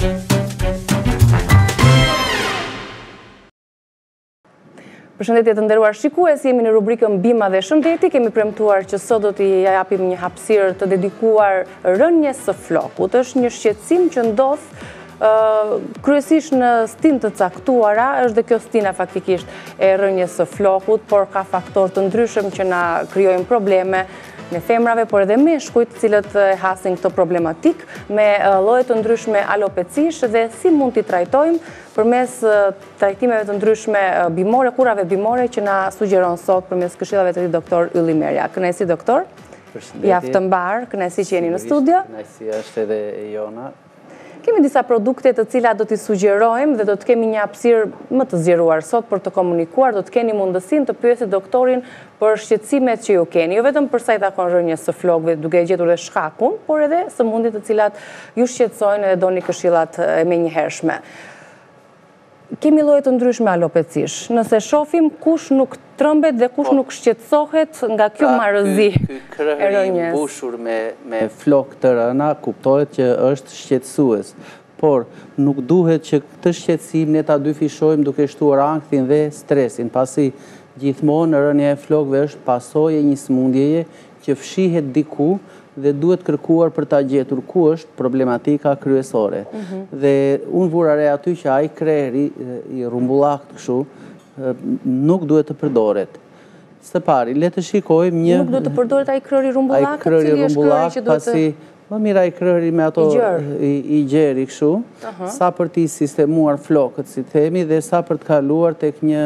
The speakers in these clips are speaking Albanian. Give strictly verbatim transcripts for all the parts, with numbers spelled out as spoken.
Përshëndetje të nderuar shikues, jemi në rubrikën Bima dhe Shëndeti. Kemi premtuar që sot do t'i japim një hapësirë të dedikuar rënies së flokut. Është një shqetësim që ndodh uh, kryesisht në stin të caktuara, është dhe kjo stina faktikisht e rënies së flokut, por ka faktorë të ndryshëm që na krijojnë probleme me femrave, por edhe meshkujt, cilët e hasin këtë problematik me lloje të ndryshme alopecish dhe si mund t'i trajtojmë përmes trajtimeve të ndryshme bimore, kurave bimore që na sugjeron sot përmes këshillave të ri doktor Ylli Merja. Kënaqësi doktor. Javë të mbar, kënaqësi që jeni në studio. Kënaqësia është edhe e jona. Kemi disa produkte të cilat do t'i sugjerojmë dhe do të kemi një hapësirë më të zgjeruar sot për të komunikuar, do të keni mundësinë të pyesit doktorin për shqetësimet që ju keni, jo vetëm për sa i takon rënies së flokëve, duke gjetur edhe shkakun, por edhe sëmundjet të cilat ju shqetësojnë dhe doni këshillat e menjëhershme. Kemi lloje të ndryshme alopecish. Nëse shohim kush nuk trëmbet dhe kush nuk shqetësohet nga kjo marrëzi e rënies. Ky krahëri i mbushur me me me flokë të rëna kuptohet që është shqetësues, por nuk duhet që këtë shqetësim ne ta dyfishojmë duke shtuar anktin dhe stresin, pasi gjithmonë rënia e flokëve është pasojë e një sëmundjeje që fshihet diku dhe duhet kërkuar për ta gjetur ku është problematika kryesore. Dhe unë vura re aty që ai krahëri i rrumbullakt kështu nuk duhet të përdoret. Së pari, le të shikojmë një... Nuk duhet të përdoret ai krahëri rrumbullakt, ai krahëri rrumbullakt, pasi më mirë ai krahëri me ato i gjeri kështu, sa për t'i sistemuar flokët, si themi, dhe sa për të kaluar tek një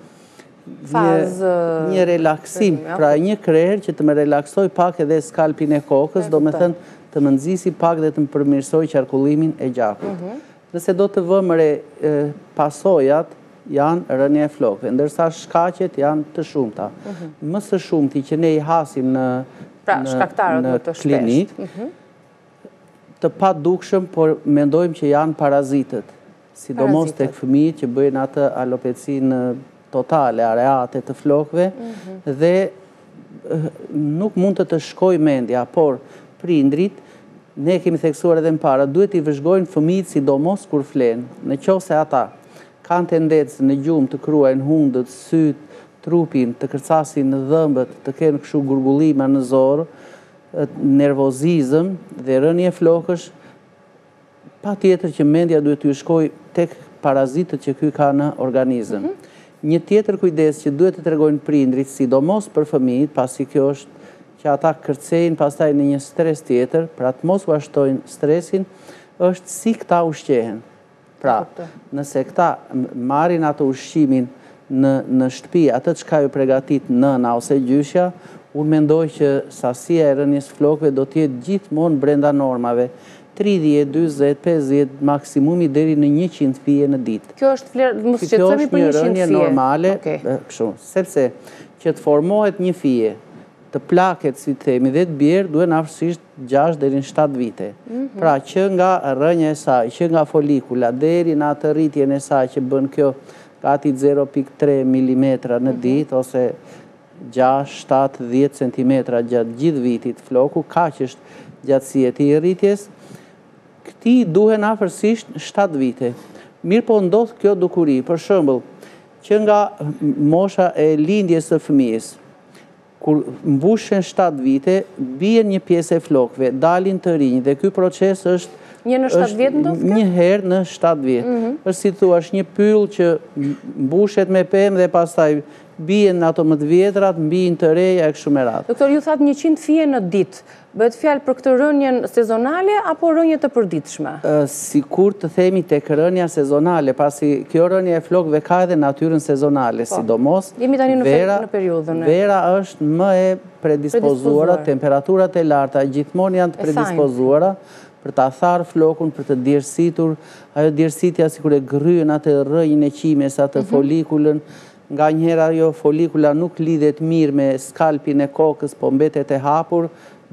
një relaksim, pra një krahër që të më relaksoj pak edhe skalpin e kokës, do me thënë të më nxisi pak dhe të më përmirësoj qarkullimin e gjakut. Nëse do të vëmë re pasojat, janë rënia e flokëve, ndërsa shkaqet janë të shumta. Më së shumti që ne i hasim në në klinik, të pa dukshëm, por mendojmë që janë parazitët, sidomos tek fëmijët që bëjnë atë alopecinë totale, areate të flokëve, dhe nuk mund të të shkoj mendja, por prindrit, ne kemi theksuar edhe më para, duhet i vëzhgojnë fëmijët sidomos kur flenë, në qoftë se ata kanë tendencë në gjumë të kruajnë hundët, syt, trupin, të kërcasin në dhëmbët, të kenë kështu gurgullima në zorë, nervozizëm dhe rënie flokësh, pa tjetër që mendja duhet të shkoj tek parazitët që ky ka në organizëm. Një tjetër kujdes që duhet të tregojnë prindrit, sidomos për fëmijët, pasi kjo është që ata kërcejnë pastaj në një stres tjetër, pra të mos u ashtojnë stresin, është si këta ushqehen. Pra, nëse këta marrin atë ushqimin në, në shtëpi, atë çka ju përgatit nëna ose gjyshja, unë mendoj që sasia e rënies flokëve do të jetë gjithmonë brenda normave. tridhjetë, dyzet, pesëdhjetë, maksimumi deri në njëqind fije në ditë. Kjo është flerë, mos shqetësohemi për njëqind fije. Kjo është një rënje normale, kështu, sepse që të formohet një fije, të plaket, si të themi, dhe të bjerë, duhen afërsisht gjashtë deri në shtatë vite. Pra, që nga rënja e saj, që nga folikula, deri në atë rritjen e saj që bën kjo gati zero pikë tre milimetra në ditë, ose gjashtë, shtatë, dhjetë centimetra gjatë gjithë vitit floku, kaq është gjatësia e tij rritjes. Këti duhen afërsisht shtatë vite. Mirë po ndodh kjo dukuri, për shembull, që nga mosha e lindjes së fëmijës, kur mbushen shtatë vite, bien një pjesë e flokëve, dalin të rinj dhe ky proces është një në shtatë vjet ndodh kjo? Një herë në shtatë vjet. Është si thuash një pyll që mbushet me pemë dhe pastaj bien ato më të vjetrat, mbijnë të reja e kështu me radhë. Doktor, ju thatë njëqind fije në ditë. Bëhet fjalë për këtë rënjen sezonale apo rënje të përditshme? Sikur të themi tek rënja sezonale, pasi kjo rënje e flokëve ka edhe natyrën sezonale, sidomos jemi tani në periudhën. Vera është më e predispozuara, temperaturat e larta gjithmonë janë të predispozuara për ta tharë flokun, për të djersittur, ajo djersitja sikur e gryen atë rrënjën e qimes, atë folikulën, nga njëherë ajo folikula nuk lidhet mirë me skalpin e kokës, po mbetet e hapur,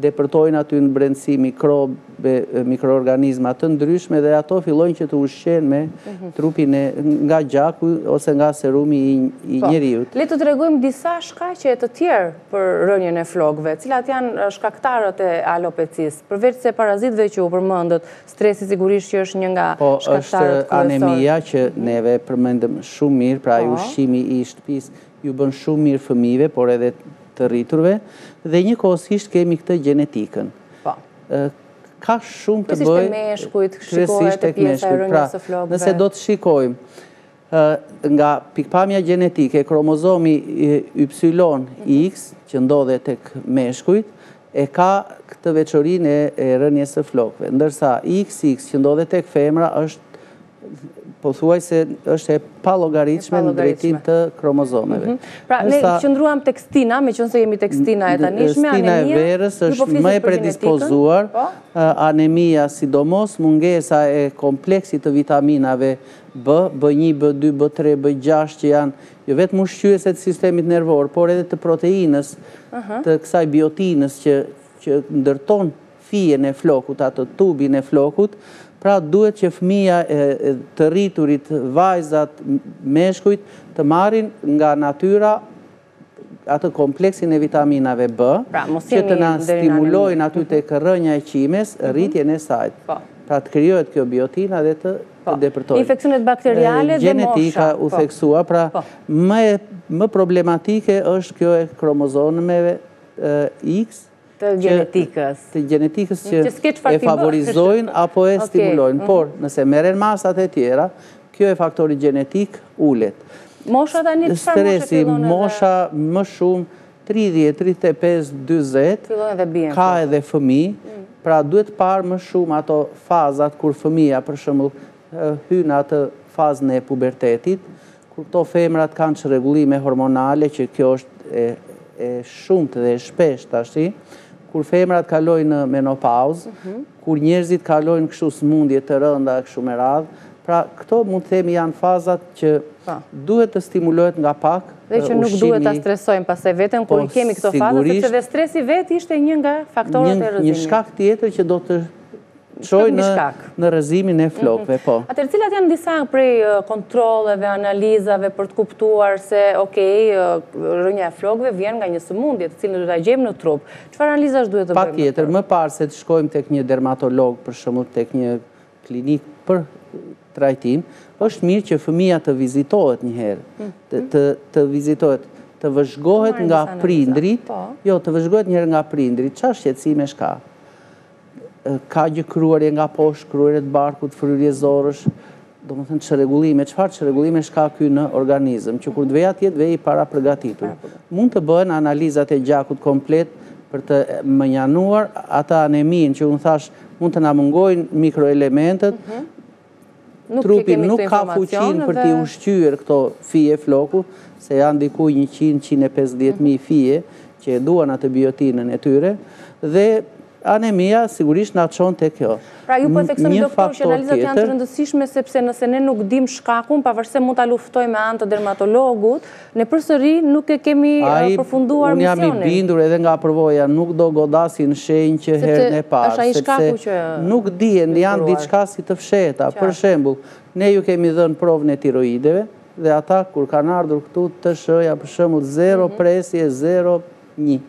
depërtojnë aty në brendësi mikrobe, mikroorganizma të ndryshme dhe ato fillojnë që të ushqen me trupin e nga gjaku ose nga serumi i njeriut. Le të tregojmë disa shkaqe të tjerë për rënien e flokëve, cilat janë shkaktarët e alopecisë, përveç se parazitëve që u përmendët, stresi sigurisht që është një nga shkaktarët kryesor. Po, është anemia që neve përmendëm shumë mirë, pra ushqimi i shtëpisë ju bën shumë mirë fëmijëve, por edhe të rriturve, dhe një kohësisht kemi këtë gjenetikën. Ka shumë të bëjë... Kryesisht e meshkujt, shikohet e pjesa e rënies së flokëve. Nëse do të shikojmë nga pikpamja gjenetike, kromozomi Y-X, që ndodhet tek meshkujt, e ka këtë veçorinë e rënies së flokëve, ndërsa X X që ndodhet tek femra është po thuaj se është e palogaritshme në drejtim të kromozomeve. Pra, ne qëndruam tek stina, me qënë se jemi tek stina e tanishme, anemia... Stina e verës është më e predispozuar, anemia sidomos, mungesa e kompleksit të vitaminave B, B një, B dy, B tre, B gjashtë që janë jo vetëm ushqyese të sistemit nervor, por edhe të proteinës, të kësaj biotinës që ndërton fijen e flokut, atë tubin e flokut. Pra duhet që fëmija të rriturit, vajzat, meshkujt, të marrin nga natyra atë kompleksin e vitaminave B, që të na stimulojnë aty tek rënja e qimes, rritjen e saj. Pra të krijohet kjo biotina dhe të depërtojnë. Infeksionet bakteriale dhe mosha. Gjenetika u theksua, pra më problematike është kjo e kromozomeve X, të gjenetikës. Të gjenetikës që e favorizojnë apo e stimulojnë. Por, nëse merren masat e tjera, kjo e faktori gjenetik ullet. Mosha tani çfarë moshe fillon edhe? Mosha më shumë tridhjetë, tridhjetë e pesë, dyzet, ka edhe fëmijë, pra duhet parë më shumë ato fazat kur fëmija, për shembull, hyn atë fazën e pubertetit, kur këto femrat kanë çrregullime hormonale, që kjo është e shumtë dhe e shpeshtë tash, kur femrat kalojnë në menopauzë, kur njerëzit kalojnë kështu sëmundje të rënda kështu me radhë, pra këto mund të themi janë fazat që duhet të stimulohet nga pak ushqimi. Dhe që nuk duhet të stresojmë pastaj veten kur i kemi këto faza, sepse dhe stresi vetë ishte një nga faktorët e rrëzimit. Një shkak tjetër që do të çoj në rrëzimin e flokëve, po. Atëherë cilat janë disa prej kontrolleve, analizave për të kuptuar se, okej, rënja e flokëve vjen nga një sëmundje, të cilën do ta gjejmë në trup. Çfarë analizash duhet të bëjmë? Patjetër, më parë se të shkojmë tek një dermatolog, për shembull tek një klinikë për trajtim, është mirë që fëmia të vizitohet një herë, të vizitohet, të vëzhgohet nga prindrit, jo, të vëzhgohet një herë nga prindrit, çfarë shqetësimesh ka? Ka gjë kruarje nga poshtë, kruarje të barkut, fryrjezorësh, do më thënë çrregullime, çfarë çrregullime ka ky në organizëm, që kur të vej atje, të vej para përgatitur. Mund të bëhen analizat e gjakut komplet për të mënjanuar ata anemin, që unë thash, mund të na mungojnë mikroelementet, trupi nuk ka fuqinë për t'i ushqyer këto fije floku, se janë diku njëqind, njëqind e pesëdhjetë mijë fije, që e duan atë biotinën e tyre, dhe anemia sigurisht na çon te kjo. Pra ju po theksoni doktor që analizat janë të rëndësishme sepse nëse ne nuk dim shkakun, pavarësisht se mund ta luftojmë me anë të dermatologut, ne përsëri nuk e kemi përfunduar misionin. Unë jam i bindur edhe nga përvoja, nuk do godasin shenjë që herën e parë, sepse nuk dihen, janë diçka si të fshehta. Për shembull, ne ju kemi dhënë provën e tiroideve dhe ata kur kanë ardhur këtu të shëja për shembull zero presje, zero një.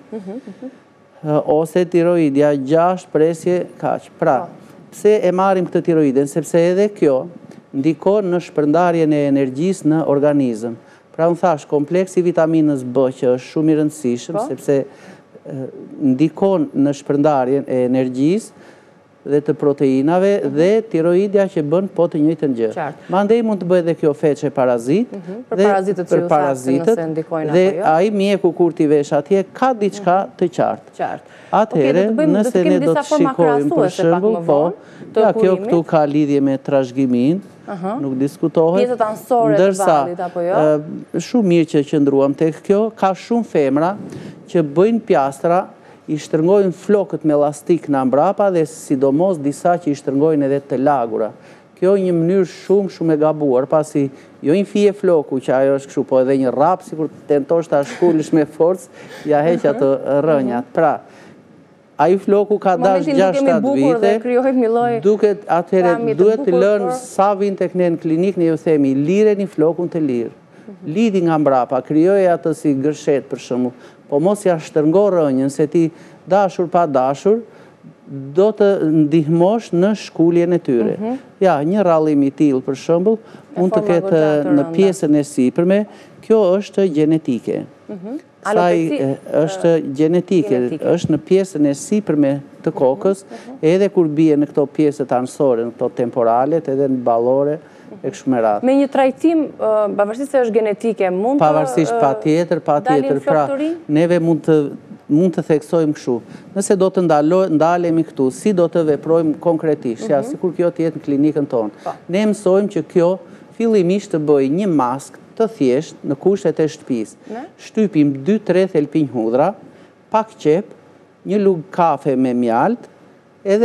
Ose tiroidja gjashtë presje kaq. Pra, pse e marrim këtë tiroiden? Sepse edhe kjo ndikon në shpërndarjen e energjisë në organizëm. Pra unë thash, kompleksi vitaminës B që është shumë i rëndësishëm, sepse ndikon në shpërndarjen e energjisë dhe të proteinave dhe tiroidja që bën po të njëjtën gjë. Mandej mund të bëjë edhe kjo feçe parazit, për parazitët që ju thashtë nëse ndikojnë apo jo. Dhe ai mjeku kur t'i vesh atje ka diçka të qartë. Atëherë, nëse ne do të shikojmë për shembull, po, kjo këtu ka lidhje me trashëgimin, nuk diskutohet. Pjesët anësore të vallit apo jo? Shumë mirë që qëndruam tek kjo, ka shumë femra që bëjnë pjastra, i shtrëngojnë flokët me elastik në mbrapa dhe sidomos disa që i shtrëngojnë edhe të lagura. Kjo një mënyrë shumë shumë e gabuar, pasi jo një fije floku që ajo është kështu, po edhe një rap, si kur tentosh ta shkullësh me forcë, ja heq ato rënjat. Pra, ai floku ka dash gjashtë shtatë vite, duket atëherë duhet të lënë sa vinë tek ne në klinikë, ne ju themi lireni flokun të lirë. Lidhi nga mbrapa, krijoj atë si gërshet për shembull, po mos ja shtrëngo rënien se ti dashur pa dashur do të ndihmosh në shkuljen e tyre. Ja, një rallim i tillë për shembull mund të ketë në pjesën e sipërme, kjo është gjenetike. Saj është gjenetike, është në pjesën e sipërme të kokës, edhe kur bie në këto pjesët anësore, në këto temporalet, edhe në ballore, e kështu me radhë. Me një trajtim, pavarësisht se është genetike, mund të pavarësisht patjetër, patjetër, pra neve mund të mund të theksojmë kështu. Nëse do të ndalemi këtu, si do të veprojmë konkretisht, ja, sikur kjo të jetë në klinikën tonë. Ne mësojmë që kjo fillimisht të bëjë një maskë të thjesht në kushtet e shtëpisë. Shtypim dy tre thelpinj hudhra, pak qep, një lugë kafe me mjalt, edhe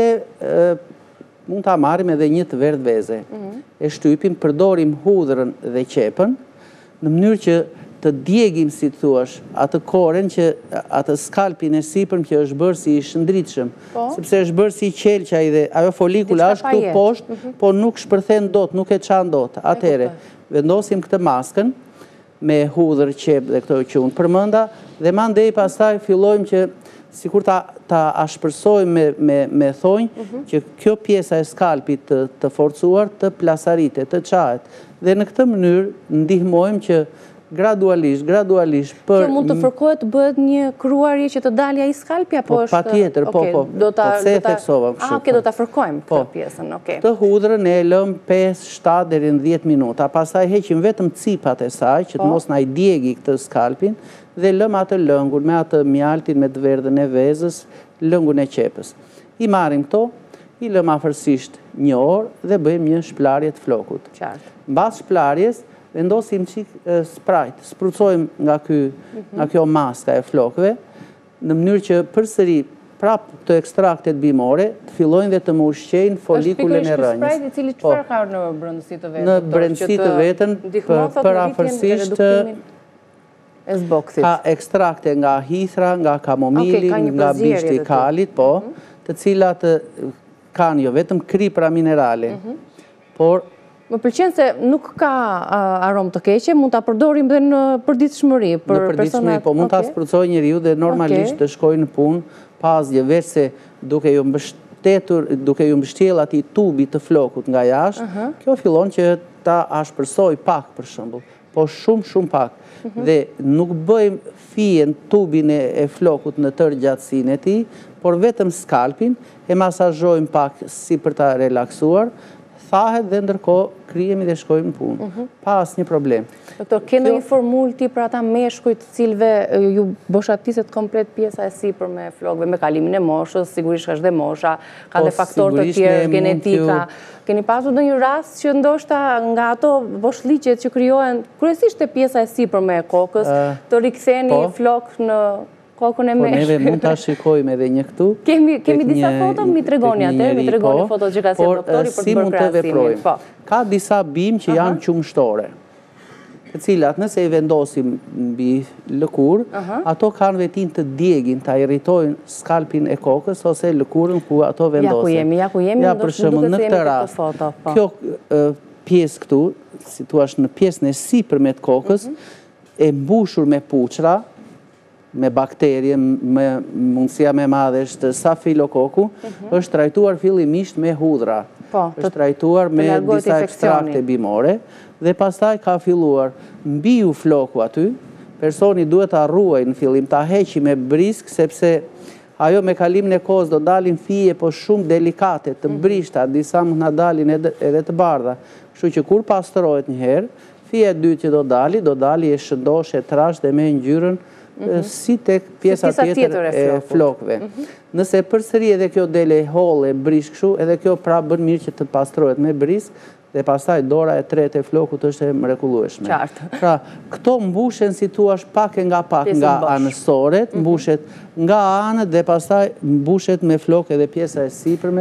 mund ta marrim edhe një të verdh veze. E shtypim, përdorim hudhrën dhe qepën në mënyrë që të djegim, si të thuash, atë koren që atë skalpin e sipërm që është bërë si i shëndritshëm, sepse është bërë si qelqa dhe ajo folikula është këtu poshtë, po nuk shpërthen dot, nuk e çan dot. Atëherë vendosim këtë maskën me hudhër, qep dhe këto që unë përmenda dhe mandej pastaj fillojmë që sikur ta ta ashpërsojmë me me me thonjë që kjo pjesa e skalpit të, të forcuar të plasaritet, të çahet. Dhe në këtë mënyrë ndihmojmë që gradualisht, gradualisht për... Kjo mund të fërkohet të bëhet një kruarje që të dalja i skalpi, apo është... Patjetër, po, po, po, se e theksova kështu. Ah, oke, do të fërkojmë këtë pjesën, oke. Të hudhrën e lëm pesë, shtatë deri në dhjetë minuta, pastaj heqim vetëm cipat e saj, që të mos na i djegi këtë skalpin, dhe lëm atë lëngun, me atë mjaltin, me të verdhën e vezës, lëngun e qepës. I marrim këto, i lëm afërsisht një orë dhe bëjmë një shplarje të flokut. Mbas shplarjes, vendosim qik sprite, sprucojmë nga, nga kjo maska e flokëve, në mënyrë që përsëri prap të ekstraktet bimore të fillojnë dhe të më ushqejnë folikulen e rënjës. Është sprite i cili çfarë ka në brendësi të vetën? Në brendësi të vetën, për afërsisht ka ekstrakte nga hithra, nga kamomili, nga bishti i kalit, po, të cilat kanë jo vetëm kripra minerale, por më pëlqen se nuk ka aromë të keqe, mund ta përdorim dhe në përditshmëri për në përditshmëri, po mund ta sprucojë njeriu dhe normalisht të shkojë në punë pa asgjë, veç se duke ju mbështetur, duke ju mbështjell atij tubi të flokut nga jashtë, kjo fillon që ta ashpërsoj pak për shembull, po shumë shumë pak. Dhe nuk bëjmë fije në tubin e flokut në tërë gjatësinë e tij, por vetëm skalpin e masazhojmë pak si për ta relaksuar. Thahet dhe ndërkohë krihemi dhe shkojmë në punë. Pa asnjë problem. Doktor, ke ndonjë formulë ti për ata meshkujt të cilëve ju boshatiset komplet pjesa e sipër me flokëve, me kalimin e moshës, sigurisht ka dhe mosha, ka dhe faktorë të tjerë, genetika. Keni pasur ndonjë rast që ndoshta nga ato boshliqet që krijohen kryesisht te pjesa e sipërme e kokës, të riktheni flok në kokën e meshkut? Po neve mund ta shikojmë edhe një këtu. Kemi disa foto, mi tregoni atë, mi tregoni foto që ka sjellë doktori për të bërë krahasimin. Ka disa bimë që janë qumshtore, të cilat nëse i vendosim mbi lëkurë, ato kanë vetin të djegin, ta irritojnë skalpin e kokës ose lëkurën ku ato vendosen. Ja ku jemi, ja ku jemi, ja për shembull në këtë rast. Kjo pjesë këtu, si thua në pjesën e sipërme të kokës, e mbushur me puçra, me bakterje, me mundësia me madhe është stafilokoku, është trajtuar fillimisht me hudhra. Është trajtuar me disa ekstrakte bimore dhe pastaj ka filluar mbi u floku aty, personi duhet ta ruajë në fillim, ta heqi me brisk sepse ajo me kalimin e kohës do dalin fije po shumë delikate, të brishta, disa mund na dalin edhe të bardha. Kështu që kur pastrohet një herë, fija e dytë që do dali, do dali e shëndosh, e trash dhe me ngjyrën si tek pjesa tjetër e flokëve. Nëse përsëri edhe kjo dele holle brisk kështu, edhe kjo pra bën mirë që të pastrohet me brisk dhe pastaj dora e tretë e flokut është e mrekullueshme. Pra, këto mbushen si thua pak e nga pak nga anësoret, mbushet nga anët dhe pastaj mbushet me flokë edhe pjesa e sipërme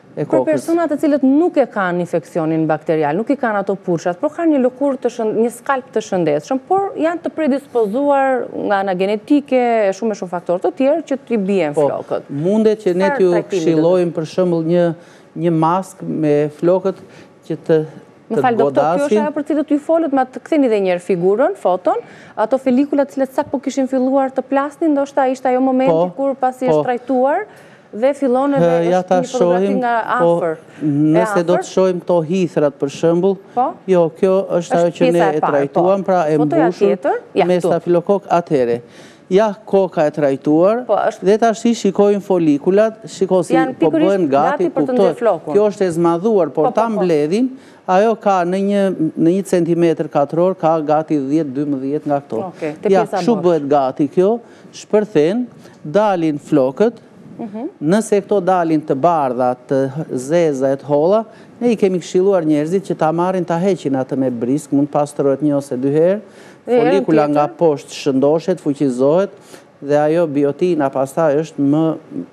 e kokës. Për personat të cilët nuk e kanë infekcionin bakterial, nuk i kanë ato purshat, por kanë një lëkurë të shëndetshëm, një skalp të shëndetshëm, por janë të predispozuar nga ana genetike e shumë e shumë faktorë të tjerë që t'i bien flokët. Po, mundet që ne t'ju këshillojmë për shembull një një mask me flokët që të Më falë, doktor, kjo është ajo për cilët ju folët, ma të ktheni dhe njerë figurën, foton, ato pelikulat cilët sa po kishin filluar të plasnin, ndoshta ishte ajo momenti kur pasi është trajtuar dhe fillon edhe është një fotografi nga afër. Nëse do të shohim këto hithrat për shembull, jo, kjo është ajo që ne e trajtuam, pra e mbushur me stafilokok atëre. Ja, koka e trajtuar, dhe tash shikojnë folikulat, shiko si po bëhen gati, kjo është e zmadhuar, por ta mbledhin, ajo ka në një centimetër katror, ka gati dhjetë dymbëdhjetë nga këto. Ja, shu bëhet gati kjo, shpërthen, dalin flokët, nëse këto dalin të bardha, të zeza e të holla, ne i kemi këshilluar njerëzit që ta marrin ta heqin atë me brisk, mund pastrohet një ose dy herë, folikula nga poshtë shëndoshet, fuqizohet, dhe ajo biotina pastaj është më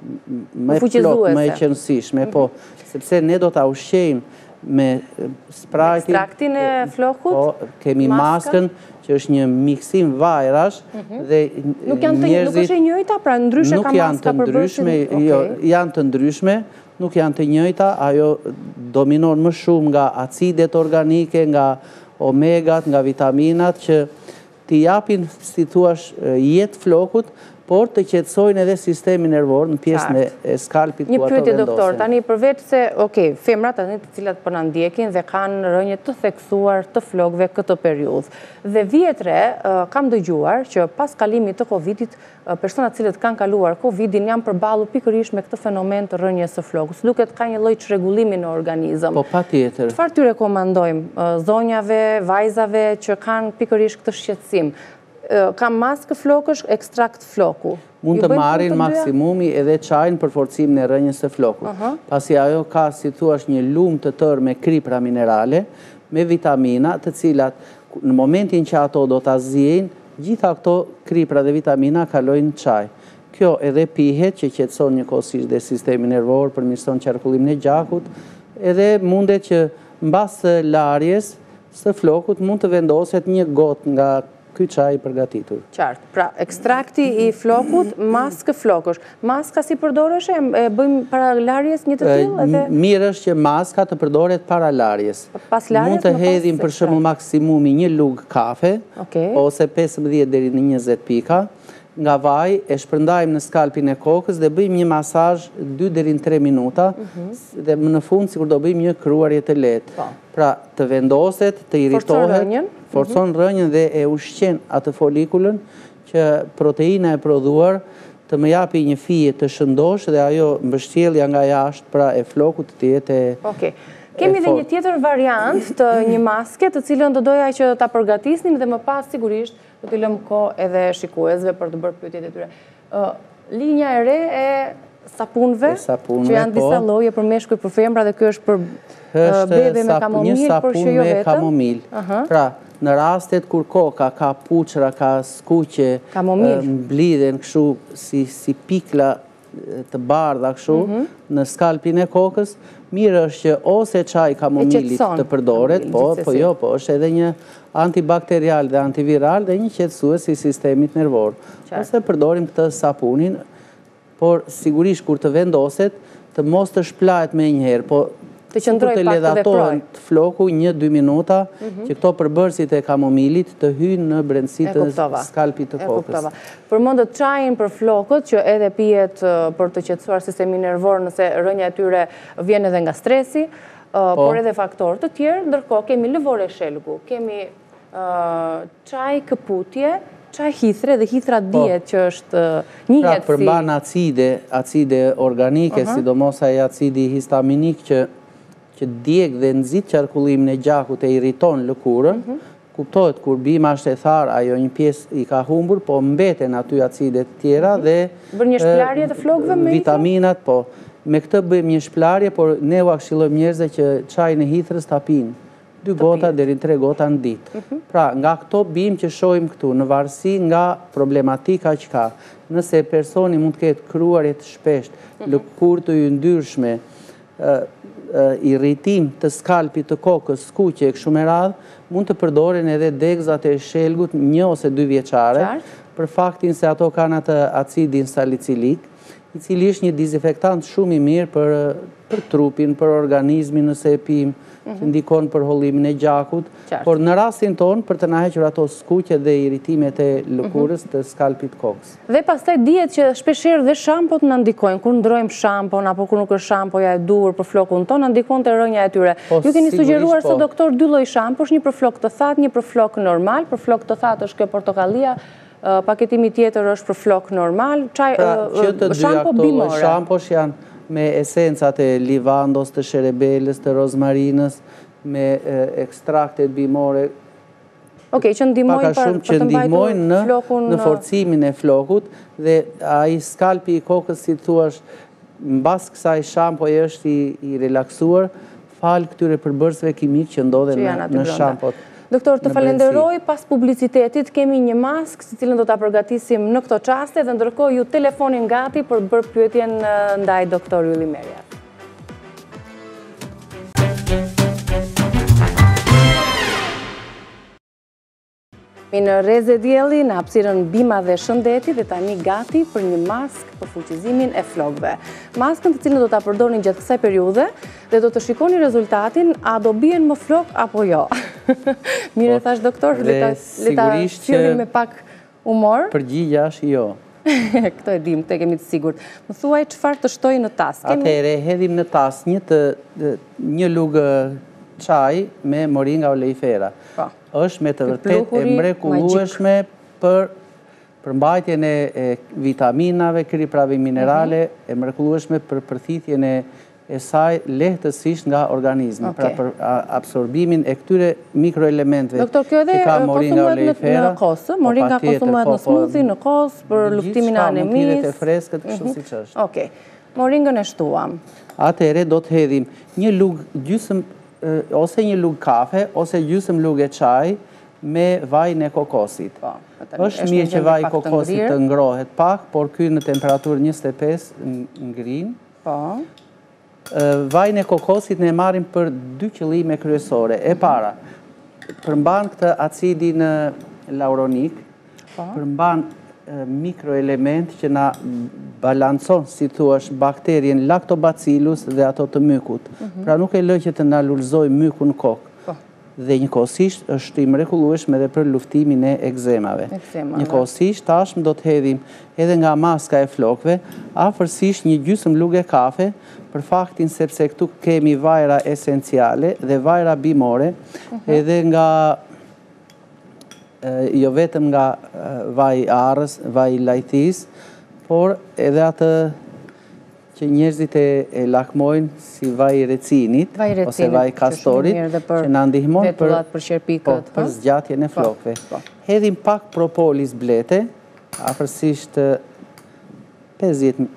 më plot, më e qëndrueshme, po, sepse ne do ta ushqejmë me sprajtin, ekstraktin e flokut, po, kemi maskën, që është një miksim vajrash, dhe njerëzit... Nuk është e njëjta, pra ndryshe ka maska për bërësin? Jo, janë të ndryshme, nuk janë të njëjta, ajo dominon më shumë nga acidet organike, nga omegat, nga vitaminat, që t'i japin, si thuash, jetë flokut, por të qetësojnë edhe sistemi nervor në pjesën e skalpit ku ato vendosen. Një pyetje, doktor, tani përveç se, okej, femrat tani të cilat po na ndjekin dhe kanë rënje të theksuar të flokëve këtë periudhë. Dhe vjetre kam dëgjuar që pas kalimit të Covidit, personat cilët kanë kaluar Covidin janë përballur pikërisht me këtë fenomen të rënjes së flokut. Duket ka një lloj çrregullimi në organizëm. Po patjetër. Çfarë ty rekomandojmë zonjave, vajzave që kanë pikërisht këtë shqetësim? Kam maskë flokësh, ekstrakt floku. Mund të marrin maksimumi edhe çajin për forcimin e rënjes së flokut. Pasi ajo ka, si thuash, një lumë të tërë me kripra minerale, me vitamina, të cilat në momentin që ato do ta zjejnë, gjitha këto kripra dhe vitamina kalojnë në çaj. Kjo edhe pihet që qetëson njëkohësisht dhe sistemi nervor, përmirëson qarkullimin e gjakut, edhe mundet që mbas së larjes së flokut mund të vendoset një gotë nga ky çaj i përgatitur. Qartë. Pra, ekstrakti i flokut, maskë flokësh. Maska si përdoreshe? E bëjmë para larjes një të tillë? Mirë është që maska të përdoret para larjes. Pas larjes? Mund të hedhim për shembull maksimumi një lugë kafe, ose pesëmbëdhjetë deri në njëzet pika, nga vaj, e shpërndajmë në skalpin e kokës dhe bëjmë një masazh dy deri në tre minuta, dhe në fund sikur do bëjmë një kruarje të lehtë. Pra, të vendoset, të irritohet, forcon rënjen dhe e ushqen atë folikulën që proteina e prodhuar të më japi një fije të shëndosh dhe ajo mbështjellja nga jashtë pra e flokut të jetë e Okej. Kemi dhe një tjetër variant të një maske të cilën do doja që ta përgatisnim dhe më pas sigurisht do t'i lëmë kohë edhe shikuesve për të bërë pyetjet e tyre. Linja e re e sapunëve, që janë disa lloje për meshkuj, për femra dhe kjo është për bebe me kamomil, por që jo vetëm. Kamomil. Pra, në rastet kur koka ka puçra, ka skuqe, mblidhen kështu si pikla të bardha kështu në skalpin e kokës, mirë është që ose çaj kamomilit të përdoret, po, po jo, po është edhe një antibakterial dhe antiviral dhe një qetësues i sistemit nervor. Ose përdorim këtë sapunin, por sigurisht kur të vendoset, të mos të shplahet me njëherë, po të qëndroj pak të veproj. Të floku një dy minuta, që këto përbërësit e kamomilit të hynë në brendësit të skalpit të kokës. Përmendët çajin për flokët, që edhe pijet për të qetësuar sistemin nervor nëse rënja e tyre vjen edhe nga stresi, por edhe faktorë të tjerë, ndërkohë kemi lëvore shelgu, kemi çaj këputje, çaj hithre dhe hithra diet që është njihet si... Pra përmban acide, acide organike, sidomos ai acidi histaminik që që djeg dhe nxit qarkullimin e gjakut e irriton lëkurën, kuptohet kur bima është e tharë, ajo një pjesë i ka humbur, po mbeten aty acidet tjera dhe... Bërë një shplarje të flokëve me vitaminat, po. Me këtë bëjmë një shplarje, por ne u këshillojmë njerëzve që çajin e hithrës ta pinë. Dy gota deri në tre gota në ditë. Pra, nga këto bimë që shohim këtu, në varësi nga problematika që ka, nëse personi mund të ketë kruarje të shpesht, lëkurë të yndyrshme, irritim të skalpit të kokës, skuqe e kështu me radhë, mund të përdoren edhe degzat e shelgut një ose dy vjeçare, për faktin se ato kanë atë acidin salicilik, i cili është një dezinfektant shumë i mirë për, për trupin, për organizmin nëse e pim, që ndikon për hollimin e gjakut, por në rastin tonë për të na hequr ato skuqe dhe irritimet e lëkurës të skalpit kokës. Dhe pastaj dihet që shpeshherë dhe shampot na ndikojnë, kur ndrojmë shampon apo kur nuk është shampoja e duhur për flokun tonë, na ndikon te rënja e tyre. Ju keni sugjeruar se doktor dy lloj shamposh, një për flok të thatë, një për flok normal, për flok të thatë është kjo portokallia, paketimi tjetër është për flok normal, çaj shampo bimore. Shamposh janë me esencat e livandos, të sherebelës, të rozmarinës, me ekstraktet bimore. Okej, që ndihmojnë për të mbajtur flokun në forcimin e flokut dhe ai skalpi i kokës, si thuaç, mbas kësaj shampoje është i relaksuar, fal këtyre përbërësve kimik që ndodhen në shampot. Doktor, të falenderoj, pas publicitetit kemi një maskë, si cilën do ta përgatisim në këto çaste dhe ndërkohë ju telefonin gati për bërë pyetjen ndaj doktor Ylli Merja. Në Rreze Dielli, në hapësirën Bima dhe Shëndeti dhe tani gati për një maskë për fuqizimin e flokëve. Maskën të cilën do ta përdorin gjatë kësaj periudhe dhe do të shikoni rezultatin, a do bien më flok apo jo. Mire thash doktor, le ta sjellin me pak humor. Përgjigjja është jo. Këto e dim, këtë kemi të sigurt. Më thuaj çfarë të shtoj në tas. Atëherë hedhim në tas një të një lugë çaj me moringa oleifera. Është me të vërtet e mrekullueshme për përmbajtjen e vitaminave, kriprave minerale, e mrekullueshme për përthithjen e saj lehtësisht nga organizmi, pra për absorbimin e këtyre mikroelementve. Doktor, kjo edhe konsumohet në kosë, moringa konsumohet në smoothie, në kosë, për luftimin e anemisë. Gjithçka e freskët, kështu siç është. Okej. Moringën e shtuam. Atëherë do të hedhim një lugë gjysmë ose një lugë kafe, ose gjysmë lugë e çaj me vajin e kokosit. Është mirë që vaji i kokosit të ngrohet pak, por ky në temperaturë njëzet e pesë ngrin. Vajin e kokosit ne marrim për dy qëllime kryesore. E para, përmban këtë acidin lauronik, përmban mikroelement që na balancon, si thuash, bakterien lactobacillus dhe ato të mykut. Pra nuk e lë që të na lulëzoj myku në kokë. Dhe njëkohësisht është i mrekullueshëm edhe për luftimin e ekzemave. Njëkohësisht tashmë do të hedhim edhe nga maska e flokëve, afërsisht një gjysmë lugë kafe, për faktin sepse këtu kemi vajra esenciale dhe vajra bimore, edhe nga jo vetëm nga vaj arës, vaj lajthis, por edhe atë që njerëzit e lakmojnë si vaj recinit, ose vaj kastorit, që na ndihmon për zgjatjen e flokëve. Hedhim pak propolis blete, afërsisht pesëdhjetë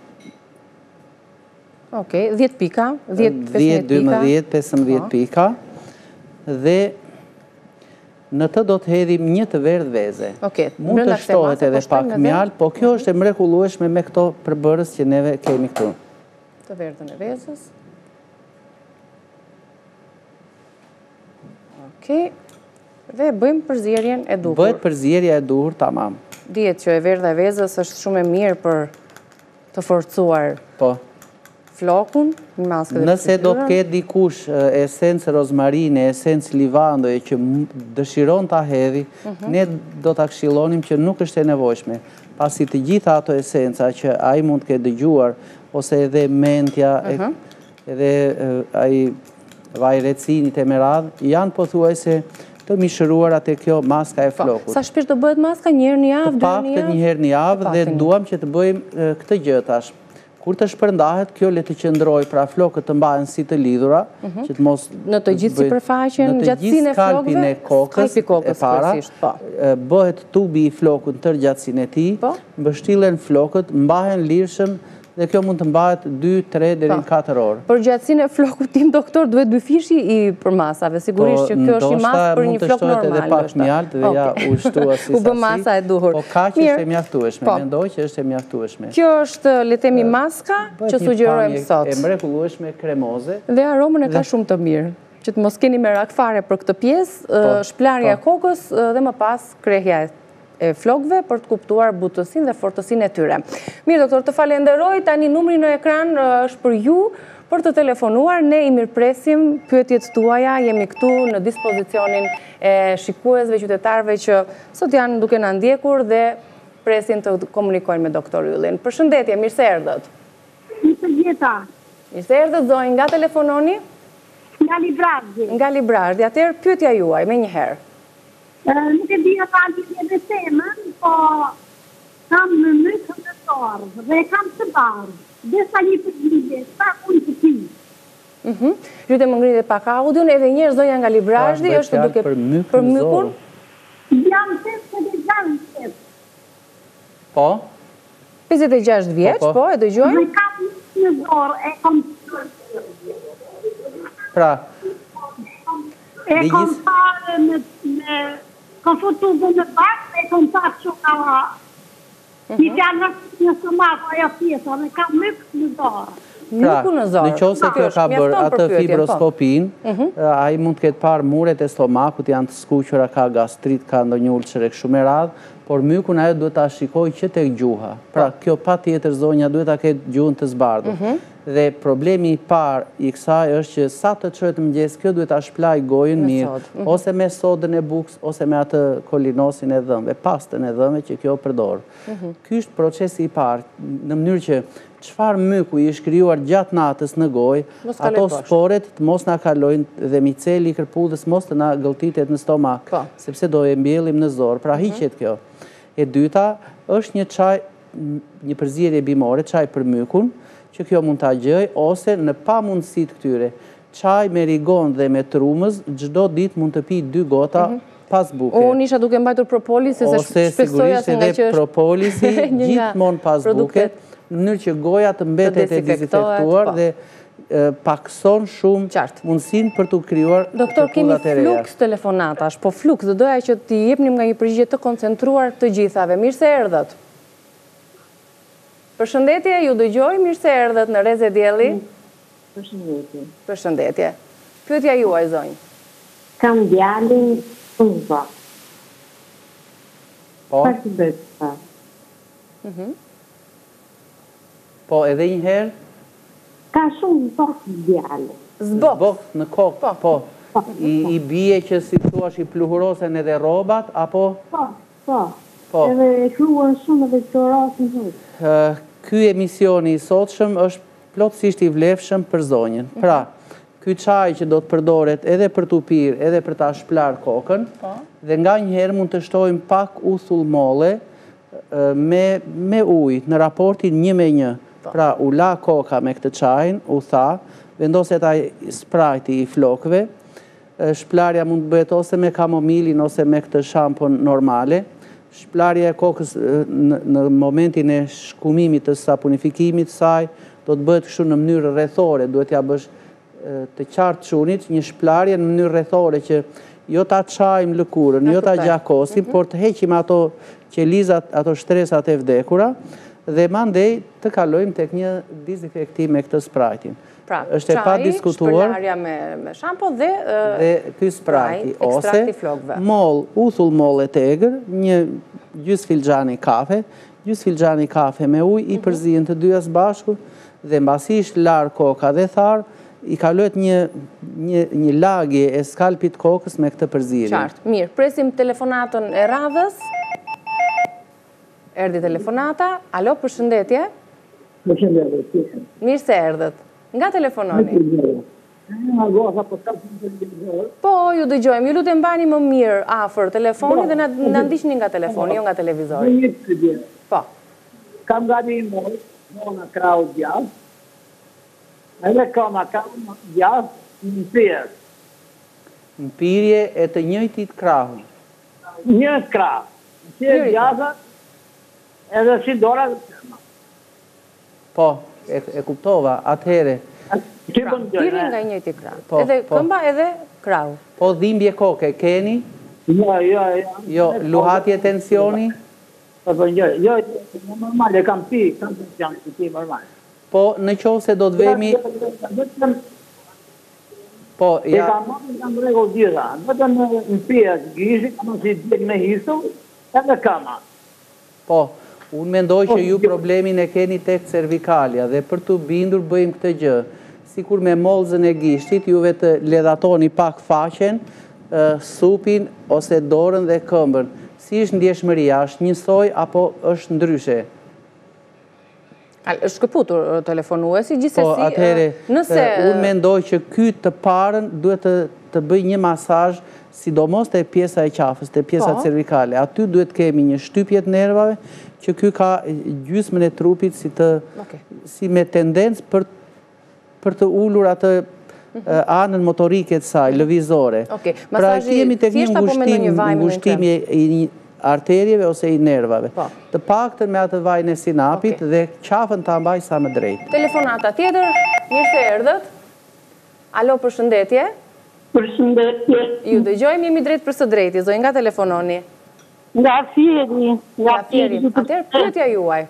Okej, dhjetë pika, dhjetë, dymbëdhjetë, pesëmbëdhjetë pika, dhe në të do të hedhim një të verdh veze. Mund të shtohet edhe pak mjalë, po kjo është e mrekullueshme me këto përbërës që neve kemi këtu. Të verdhën e vezës. Okej. Dhe bëjmë përzierjen e duhur. Bëhet përzierja e duhur, tamam. Dihet që e verdha e vezës është shumë e mirë për të forcuar flokun, nëse do të ketë dikush esencë rozmarine, esencë livandoje që dëshiron ta hedhi, ne do ta këshillonim që nuk është e nevojshme, pasi të gjitha ato esenca që ai mund të ketë dëgjuar, ose edhe mentja, edhe ai vaj recinit e me radhë, janë pothuajse të mishëruara te kjo maska e flokut. Sa shpesh do bëhet maska? Një herë në javë, dy herë në javë? Të paktën një herë në javë dhe duam që të bëjmë këtë gjë tash. Kur të shpërndahet, kjo le të qëndroj, pra flokët të mbahen si të lidhura, që të mos... Në të gjithë si përfaqen, gjatësin e flokëve, skalpi e kokës e para, bëhet tubi i flokët tër gjatësin e ti, mbështillen flokët, mbahen lirshëm dhe kjo mund të mbahet dy, tre deri në katër orë. Për gjatësinë e flokut tim, doktor, duhet dy fishi i përmasave. Sigurisht që kjo është i mas për një flok normal. Ndoshta mund të shtohet edhe pak mjalt dhe ja u shtua si sasi. U bë masa e duhur. Po ka që është e mjaftueshme, mendoj që është e mjaftueshme. Kjo është, le të themi, maska që sugjerojmë sot. E mrekullueshme kremoze. Dhe aromën e ka shumë të mirë. Që të mos keni merak fare për këtë pjesë, shplarja e kokës dhe më pas krehja e flokëve për të kuptuar butësinë dhe fortësinë e tyre. Mirë, doktor, të falenderoj, tani numri në ekran është për ju për të telefonuar, ne i mirëpresim pyetjet tuaja, jemi këtu në dispozicionin e shikuesve, qytetarëve që sot janë duke na ndjekur dhe presin të komunikojnë me doktor Yllin. Përshëndetje, mirë se erdhët. Mirë Mirë se erdhët, zonjë, nga telefononi? Nga Librazdi. Nga Librazdi, atëherë pyetja juaj, me njëherë. Nuk e dhja ta një dhe temën, po kam në mykë të torë dhe kam të barë. Dhe sa një përgjigje, sa unë të ti. Ju të më ngritë pak audion, edhe njërë zonja nga Librazdi, është duke për mykun. Jam pesëdhjetë e gjashtë. Po? pesëdhjetë e gjashtë vjeç, po, e dëgjojmë? Dhe kam një zorë, e kom të Pra, e kom parë me kom futu dhe në bakë, e kom parë që ka një fjallë në stomakë, ajo pjesa, dhe kam mykë në zorë. Myku në zorë. Në qose kjo ka bërë atë fibroskopin, a i mund të ketë parë muret e stomakut, janë të skuqura, ka gastrit, ka ndonjë ulçër e kështu me radhë, por mykun ajo duhet ta shikoj që tek gjuha. Pra, kjo pa tjetër zonja duhet ta ketë gjuhën të zbardhur. Dhe problemi i parë i kësaj është që sa të çojë të mëngjes, kjo duhet ta shplaj gojën mirë, ose me sodën e bukës, ose me atë kolinosin e dhëmbëve, pastën e dhëmbëve që kjo përdor. Ky është procesi i parë, në mënyrë që çfarë myku i është krijuar gjatë natës në gojë, ato sporet të mos na kalojnë dhe miceli i kërpudhës mos të na gëlltitet në stomak, sepse do e mbjellim në zor. Pra hiqet kjo. E dyta është një çaj, një përzierje bimore, çaj për mykun, që kjo mund ta gjej, ose në pamundësitë këtyre, çaj me rigon dhe me trumëz, çdo ditë mund të pi dy gota pas buke. Unë isha duke mbajtur propolisi, se shpesoja se nga që është propolisi gjithmonë pas buke, në mënyrë që goja të mbetet e dezinfektuar dhe pakson shumë mundësinë për të krijuar të doktor, kemi fluks telefonatash, po fluks, dhe doja që t'i jepnim nga një përgjigje të koncentruar të gjithave. Mirë se erdhët. Përshëndetje, ju dëgjoj, mirë se erdhët në Rreze Dielli. Përshëndetje. Përshëndetje. Pyetja juaj, zonjë. Kam djalin shumë zot. Po? Pa të bëjtë pa. Po, edhe një herë? Ka shumë zot djalin. Zbok? Zbok në kokë, po. I bie që si thuash i pluhurosen edhe rrobat, apo? Po, po. Edhe e kluan shumë edhe të rasin hëtë. Ky emisioni i sotshëm është plotësisht i vlefshëm për zonjën. Pra, ky çaj që do të përdoret edhe për t'u pirë, edhe për ta shplar kokën, dhe nga njëherë mund të shtojmë pak uthull molle me ujë në raportin një me një. Pra, u la koka me këtë çajin, u tha, vendoset ai sprajti i flokëve, shplarja mund të bëhet ose me kamomilin ose me këtë shampon normale. Shplarja e kokës në momentin e shkumimit të sapunifikimit saj, do të bëhet kështu në mënyrë rrethore, duhet ja bësh të qartë çunit, një shplarje në mënyrë rrethore që jo ta çajmë lëkurën, jo ta gjakosim, por të heqim ato qelizat, ato shtresat e vdekura dhe mandej të kalojmë tek një dezinfektim me këtë sprajtin. Pra, është e pa diskutuar shpërlarja me shampo dhe ky sprajti, ose ekstrakti flokëve. moll, uthull molle tegër, një gjys filxhani kafe, gjys filxhani kafe me ujë, i përzihen të dyja së bashku dhe mbasi është lar koka dhe tharë, i kalohet një një lagje e skalpit kokës me këtë përzierje. Qartë. Mirë, presim telefonatën e radhës. Erdhi telefonata. Alo, përshëndetje. Përshëndetje. Mirë se erdhët. Nga telefononi? Po, ju dëgjojmë. Ju lutem mbani më mirë afër telefoni dhe na ndiqni nga telefoni, jo nga televizori. Po. Kam gati një moj, mona krau djath, edhe kam a kam djath në pirë. Në pirje e të njëjtit krahu. Njët krah. Në pirë djatha edhe si dora dhe përma. Po, e kuptova, atëhere. Diri nga njëti krah. Edhe këmba edhe krau. Po, dhimbje koke, keni? Jo, jo, jo. Jo, luhatje tensioni? Po, jo, jo, normal, e kam pi, kam tension, e pi normal. Po, në qovë se do të vemi... Po, E ja... kam marrë, kam rregull gjitha. Vetëm në pijat, gjishit, kam si dhek me hisu, edhe kama. Po, unë mendoj që ju problemin e keni tek cervikalja dhe për të bindur bëjmë këtë gjë. Sikur me molzën e gishtit, juve të ledhatoni pak faqen, supin ose dorën dhe këmbën. Si është ndjeshmëria, është njësoj apo është ndryshe? është këputur telefonuesi, gjithsesi, po, atëhere, nëse... unë mendoj që ky të parën duhet të, të bëj një masazh, sidomos te pjesa e qafës, te pjesa po. cervikale. Aty duhet kemi një shtypje të nervave, që ky ka gjysmën e trupit si, të, okay. si me tendencë për, për të ulur atë mm-hmm. anën motorike të saj, lëvizore. Okay. Pra kemi tek një ngushtim, ngushtimi i një arterjeve ose i nervave. Po. Të paktën me atë vajin e sinapit okay. dhe qafën ta mbaj sa më drejt. Telefonata tjetër, mirë se erdhët. Alo, përshëndetje. Përshëndetje. Ju dëgjojmë, jemi drejt për së drejti, zoj nga telefononi. Nga Fieri. Nga Fieri. Atëherë, pyetja juaj.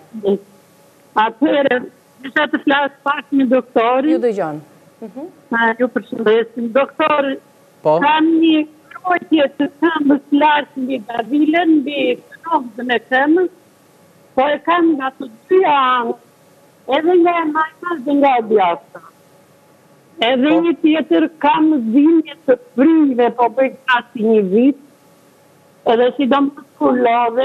Atëherë, isha të flasë pak me doktori. Ju dëgjon. Uh-huh. Ju përshëndesim. Doktor, po? kam një krojtje të këmbës lartë mbi gavilën, mbi knokën e këmbës, po e kam nga të dy anë, edhe nga e majtas dhe nga e djasta. Edhe një tjetër kam dhimbje të frive, po bëj kasi një vit, edhe si do më të kullove,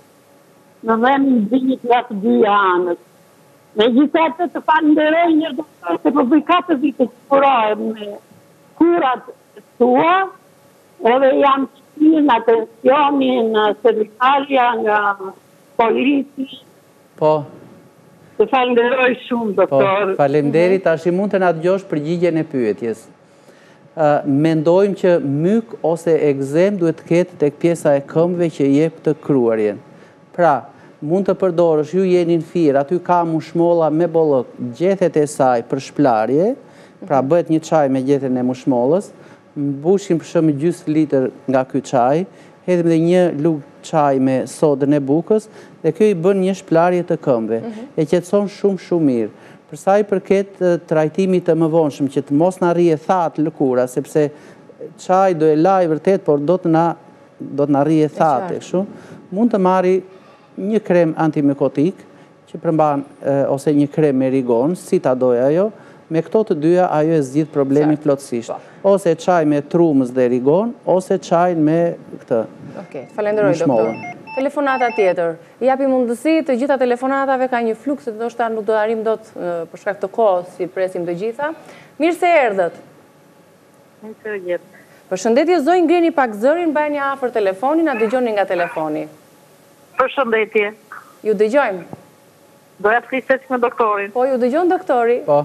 në dhem një dhimbje nga të dy anët. Me gjithatë të falenderoj një doktor, se po bëj katër vite të kurojë me kurat tua, edhe jam qëti nga tensionin, nga cervikalja, nga politi. Po. Të falenderoj shumë, doktor. Po, falenderit, tash i mund të na dëgjosh përgjigjen e pyetjes. Uh, mendojmë që myk ose egzem duhet të ketë tek pjesa e këmbëve që jep të kruarjen. Pra, mund të përdorësh, ju jeni në firë, aty ka mushmolla me bollok, gjethet e saj për shplarje, pra bëhet një çaj me gjethen e mushmollës, mbushim për shumë gjysmë litër nga ky çaj, hedhim dhe një lugë çaj me sodën e bukës, dhe kjo i bën një shplarje të këmbëve. Mm-hmm. E qetëson shumë shumë mirë. Për sa i përket trajtimit të mëvonshëm, që të mos na rrije thatë lëkura, sepse çaj do e laj vërtet, por do të na do të na rrije thatë shumë. Mund të marri një krem antimikotik që përmban ose një krem me rigon, si ta doj ajo. Me këto të dyja, ajo e zgjidh problemin plotësisht. Ose çaj me trumës dhe rigon, ose çaj me këtë. Okej, falenderoj doktor. Telefonata tjetër. Japi mundësi të gjitha telefonatave ka një fluks, se ndoshta nuk do arrim dot për shkak të kohës si presim të gjitha. Mirë se erdhët. Mirë se erdhët. Përshëndetje, zoj, ngrihni pak zërin, mbajeni afër telefonin, na dëgjoni nga telefoni. Përshëndetje. Ju dëgjojmë. Doja të flisësh me doktorin. Po, ju dëgjon doktori? Po.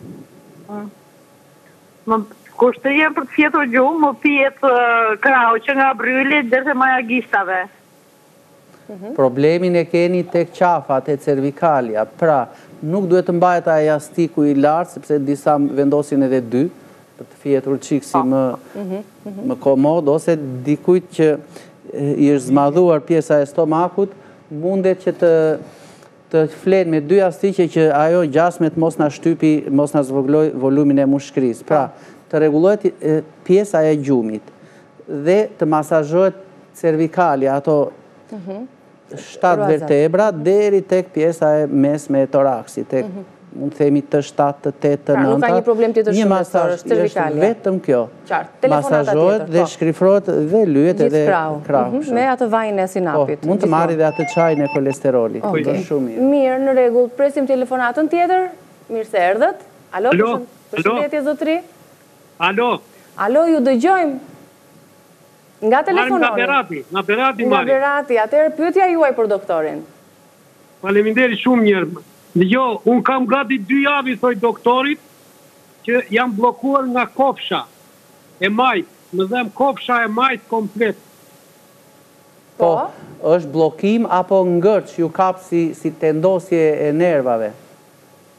Më kushtëria për të fjetur gjumë, më pjetë krau që nga bryli dërse maja gishtave. Problemin e keni tek qafat e cervikalja, pra nuk duhet të mbahet a jastiku i lartë, sepse disa vendosin edhe dy, për të fjetur qikë si më, më komod, ose dikujt që i është zmadhuar pjesa e stomakut, mundet që të të flen me dy astiqe që ajo gjasmet mos na shtypi, mos na zvogloj volumin e mushkëris. Pra, të rregullohet pjesa e gjumit dhe të masazhohet cervikalja, ato shtatë vertebra, deri tek pjesa e mesme e toraksit, tek mund të themi të shtatë, të tetë, të nënta. Nuk ka një problem tjetër shumë masazh është cervikalja. Vetëm kjo. Qartë. Masazhohet dhe shkrifrohet dhe lyhet edhe krau. Me atë vajin e sinapit. Mund të marri dhe atë çajin e kolesterolit. Shumë mirë. Mirë, në rregull. Presim telefonatën tjetër. Mirë se erdhët. Alo, përshëndetje zotri. Alo. Alo, ju dëgjojmë. Nga telefononi. Nga Berati, nga Berati Nga Berati. Atëherë pyetja juaj për doktorin. Faleminderit shumë mirë. Jo, unë kam gati dy javë, thoj doktorit, që jam blokuar nga kopsha e majt. Më dhem kopsha e majt komplet. Po, është blokim apo ngërç, ju kap si, si tendosje e nervave?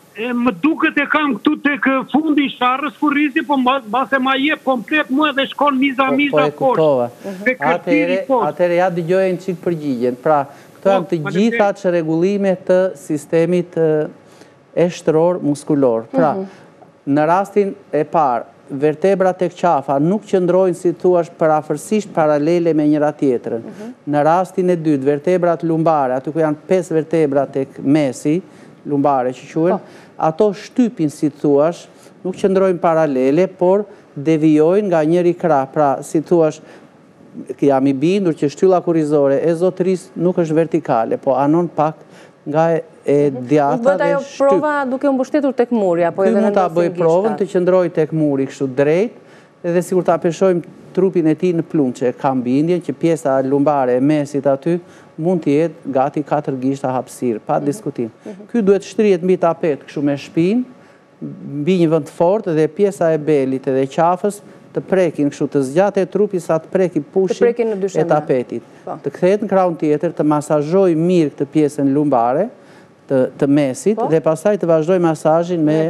më duket e kam këtu tek fundi i sharrës furrizi, po mbase ma jep komplet mua dhe shkon miza miza poshtë. Atëre ja dëgjojnë çik përgjigjen. Pra, këto janë të gjitha çrregullime të sistemit eshtëror muskulor. Pra, në rastin e parë, vertebra tek qafa nuk qëndrojnë si thuash parafërsisht paralele me njëra tjetrën. Në rastin e dytë, vertebrat lumbare, aty ku janë pesë vertebra tek mesi, lumbare që quhen, ato shtypin si thuash, nuk qëndrojnë paralele, por devijojnë nga njëri krah. Pra, si thuash, jam i bindur që shtylla kurrizore e zotërisë nuk është vertikale, po anon pak nga e djata dhe shtyp. Bëhet ajo prova duke u mbështetur tek muri, apo edhe vendosin gishtat? Ky mund ta bëj provën të qëndroj tek muri kështu drejt, edhe sikur ta peshojmë trupin e tij në plumçe, kam bindjen që pjesa lumbare e mesit aty mund të jetë gati katër gishta hapësirë, pa diskutim. Ky duhet shtrihet mbi tapet kështu me shpinë, mbi një vend të fortë dhe pjesa e belit edhe qafës të prekin kështu të zgjatë e trupi sa të preki pushin e tapetit. Të kthehet në krahun tjetër, të masazhoj mirë këtë pjesën lumbare të mesit dhe pastaj të vazhdoj masazhin me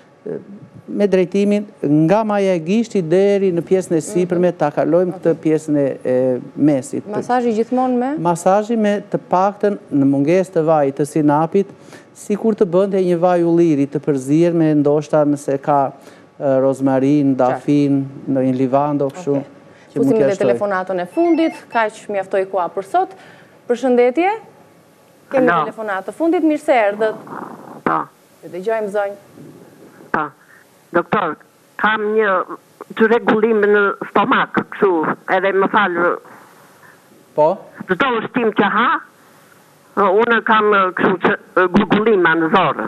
me drejtimin nga maja e gishtit deri në pjesën e sipërme, ta kalojmë këtë pjesën e mesit. Masazhi gjithmonë me? Masazhi me të paktën në mungesë të vajit të sinapit, sikur të bënte një vaj ulliri të përzier me ndoshta nëse ka rozmarin, dafin, ndonjë livando kështu. Fusim edhe telefonatën e fundit, kaq mjaftoi koha për sot. Përshëndetje. Kemi telefonatë të fundit, mirë se erdhët. Po. E dëgjojmë zonjë. Po. Doktor, kam një të rregullim në stomak, kështu, edhe më falë. Po? Çdo ushqim që ha, unë kam kështu gurgullima në zorë.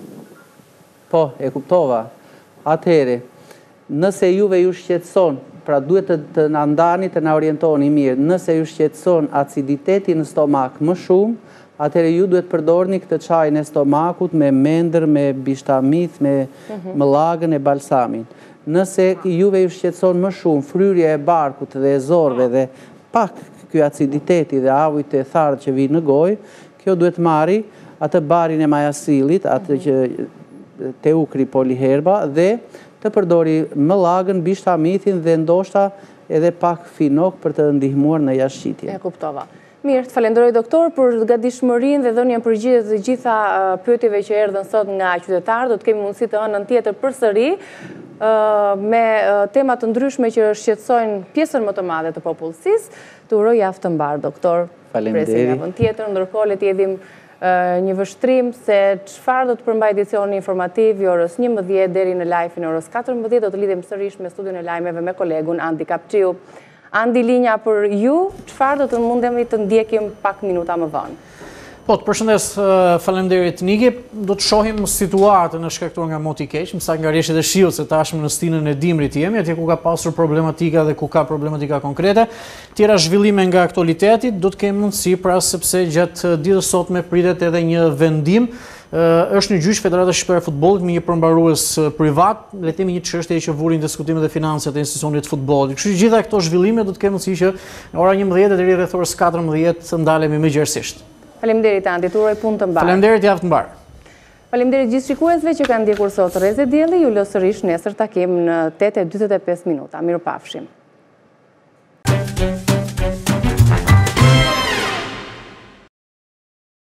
Po, e kuptova. Atëhere, nëse juve ju shqetëson, pra duhet të na ndani, të na orientoni mirë, nëse ju shqetëson aciditeti në stomak më shumë, atëherë ju duhet përdorni këtë çajin e stomakut me mendër, me bishtamith, me mëllagën e balsamin. Nëse juve ju shqetëson më shumë fryrja e barkut dhe e zorëve dhe pak ky aciditeti dhe avujt e thartë që vinë në gojë, kjo duhet marri atë barin e majasillit, atë që teukri poliherba dhe të përdori mëllagën, bishtamithin dhe ndoshta edhe pak finok për të ndihmuar në jashtëqitje. E kuptova. Mirë, të falenderoj doktor për gatishmërinë dhe dhënien përgjigje të gjitha pyetjeve që erdhën sot nga qytetarët. Do të kemi mundësi të hënën tjetër përsëri me tema të ndryshme që shqetësojnë pjesën më të madhe të popullsisë. Të uroj javë të mbarë, doktor. Faleminderit. Presim javën tjetër, ndërkohë le të jedhim një vështrim se çfarë do të përmbajë edicioni informativ i orës njëmbëdhjetë deri në live-in e orës katërmbëdhjetë. Do të lidhem sërish me studion e lajmeve me kolegun Andi Kapçiu. Andi, linja për ju, çfarë do të mundemi të ndjekim pak minuta më vonë? Po, të përshëndes, faleminderit Niki, do të shohim situatën e shkaktuar nga moti i keq, sa nga rreshtet e shiut, se tashmë në stinën e dimrit jemi, atje ku ka pasur problematika dhe ku ka problematika konkrete. Tjera zhvillime nga aktualiteti, do të kemi mundësi, pra sepse gjatë ditës sotme pritet edhe një vendim. Është në gjyq Federata Shqiptare e Futbollit me një përmbarues privat, le të themi një çështje që vuri në diskutim edhe financat e institucionit të futbollit. Kështu që gjitha këto zhvillime do të kemi mundësi që në ora njëmbëdhjetë deri rreth orës katërmbëdhjetë të ndalemi më gjerësisht. Faleminderit Andi, uroj punë të mbarë. Faleminderit, javë të mbarë. Faleminderit gjithë shikuesve që kanë ndjekur sot Rreze Dielli, ju lë sërish nesër takim në tetë e dytëdhjetë e pesë minuta. Mirupafshim.